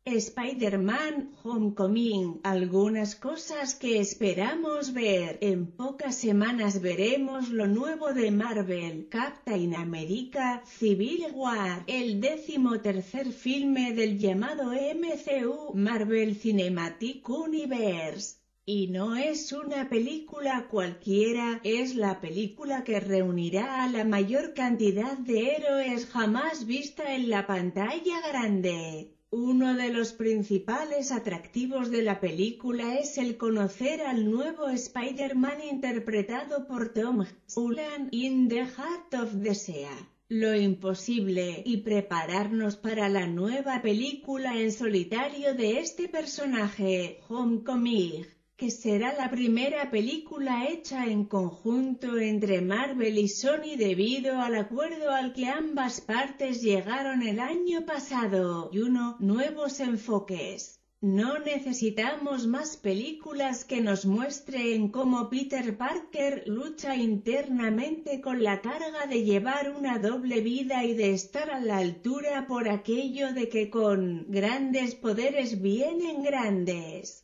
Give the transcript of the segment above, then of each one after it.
Spider-Man Homecoming, algunas cosas que esperamos ver. En pocas semanas veremos lo nuevo de Marvel, Captain America, Civil War, el 13º filme del llamado MCU, Marvel Cinematic Universe. Y no es una película cualquiera, es la película que reunirá a la mayor cantidad de héroes jamás vista en la pantalla grande. Uno de los principales atractivos de la película es el conocer al nuevo Spider-Man interpretado por Tom Holland in The Heart of the Sea. Lo imposible, y prepararnos para la nueva película en solitario de este personaje, Homecoming, que será la primera película hecha en conjunto entre Marvel y Sony debido al acuerdo al que ambas partes llegaron el año pasado, y nuevos enfoques. No necesitamos más películas que nos muestren cómo Peter Parker lucha internamente con la carga de llevar una doble vida y de estar a la altura por aquello de que con grandes poderes vienen grandes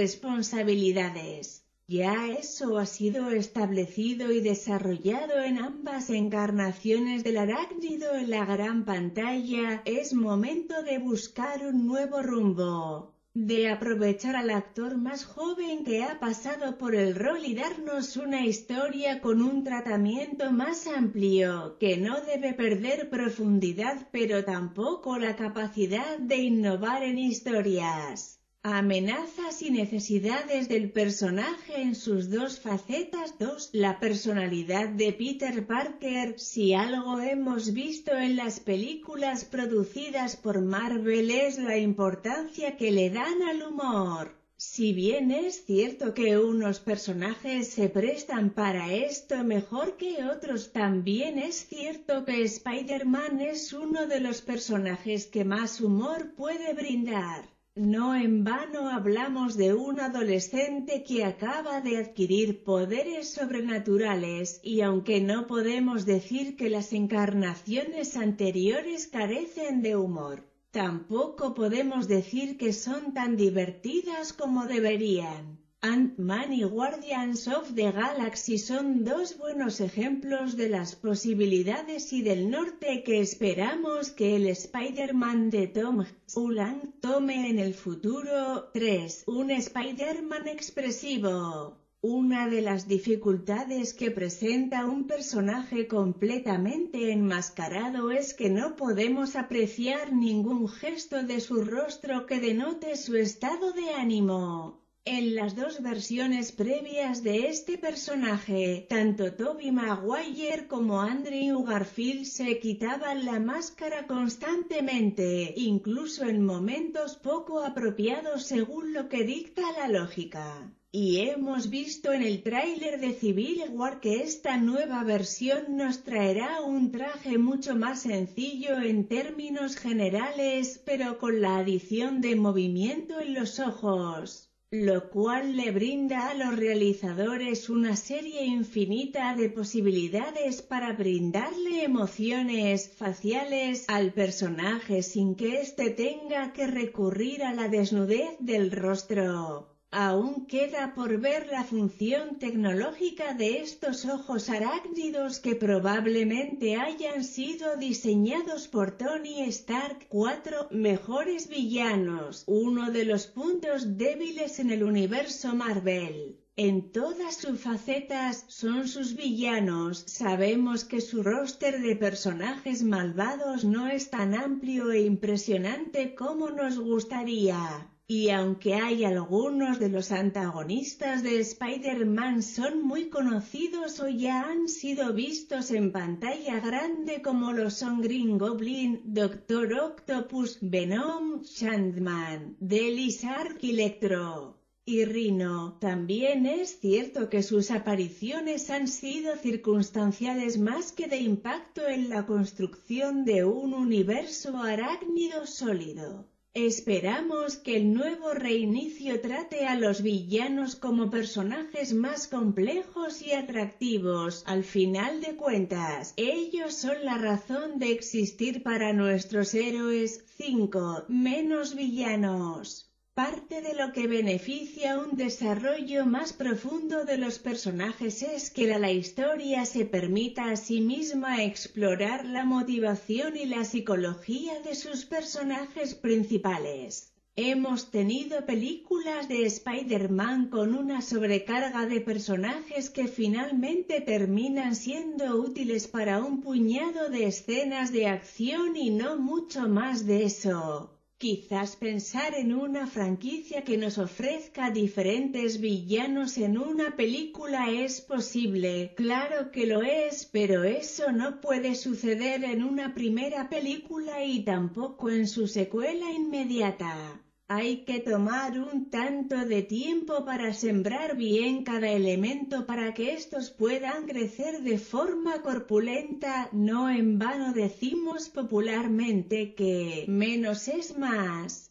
responsabilidades. Ya eso ha sido establecido y desarrollado en ambas encarnaciones del arácnido en la gran pantalla. Es momento de buscar un nuevo rumbo, de aprovechar al actor más joven que ha pasado por el rol y darnos una historia con un tratamiento más amplio, que no debe perder profundidad pero tampoco la capacidad de innovar en historias, amenazas y necesidades del personaje en sus dos facetas. 2. La personalidad de Peter Parker. Si algo hemos visto en las películas producidas por Marvel es la importancia que le dan al humor. Si bien es cierto que unos personajes se prestan para esto mejor que otros, también es cierto que Spider-Man es uno de los personajes que más humor puede brindar. No en vano hablamos de un adolescente que acaba de adquirir poderes sobrenaturales, y aunque no podemos decir que las encarnaciones anteriores carecen de humor, tampoco podemos decir que son tan divertidas como deberían. Ant-Man y Guardians of the Galaxy son dos buenos ejemplos de las posibilidades y del norte que esperamos que el Spider-Man de Tom Holland tome en el futuro. 3. Un Spider-Man expresivo. Una de las dificultades que presenta un personaje completamente enmascarado es que no podemos apreciar ningún gesto de su rostro que denote su estado de ánimo. En las dos versiones previas de este personaje, tanto Tobey Maguire como Andrew Garfield se quitaban la máscara constantemente, incluso en momentos poco apropiados según lo que dicta la lógica. Y hemos visto en el tráiler de Civil War que esta nueva versión nos traerá un traje mucho más sencillo en términos generales, pero con la adición de movimiento en los ojos, lo cual le brinda a los realizadores una serie infinita de posibilidades para brindarle emociones faciales al personaje sin que éste tenga que recurrir a la desnudez del rostro. Aún queda por ver la función tecnológica de estos ojos arácnidos que probablemente hayan sido diseñados por Tony Stark. 4. Mejores villanos. Uno de los puntos débiles en el universo Marvel, en todas sus facetas, son sus villanos. Sabemos que su roster de personajes malvados no es tan amplio e impresionante como nos gustaría. Y aunque hay algunos de los antagonistas de Spider-Man son muy conocidos o ya han sido vistos en pantalla grande como lo son Green Goblin, Doctor Octopus, Venom, Sandman, The Lizard, Electro y Rhino, también es cierto que sus apariciones han sido circunstanciales más que de impacto en la construcción de un universo arácnido sólido. Esperamos que el nuevo reinicio trate a los villanos como personajes más complejos y atractivos. Al final de cuentas, ellos son la razón de existir para nuestros héroes. 5. Menos villanos. Parte de lo que beneficia un desarrollo más profundo de los personajes es que la historia se permita a sí misma explorar la motivación y la psicología de sus personajes principales. Hemos tenido películas de Spider-Man con una sobrecarga de personajes que finalmente terminan siendo útiles para un puñado de escenas de acción y no mucho más de eso. Quizás pensar en una franquicia que nos ofrezca diferentes villanos en una película es posible, claro que lo es, pero eso no puede suceder en una primera película y tampoco en su secuela inmediata. Hay que tomar un tanto de tiempo para sembrar bien cada elemento para que estos puedan crecer de forma corpulenta. No en vano decimos popularmente que menos es más.